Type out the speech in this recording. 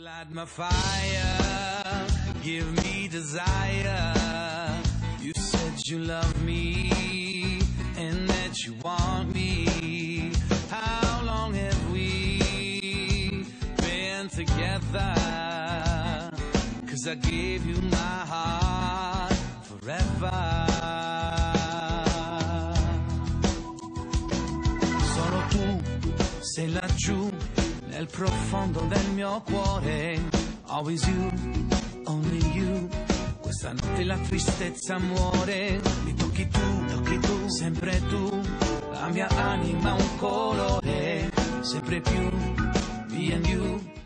Light my fire, give me desire. You said you love me and that you want me. How long have we been together? 'Cause I gave you my heart forever. Solo tu sei laggiù nel profondo del mio cuore. Always you, only you. Questa notte la tristezza muore. Mi tocchi tu, sempre tu. La mia anima un colore, sempre più, me and you.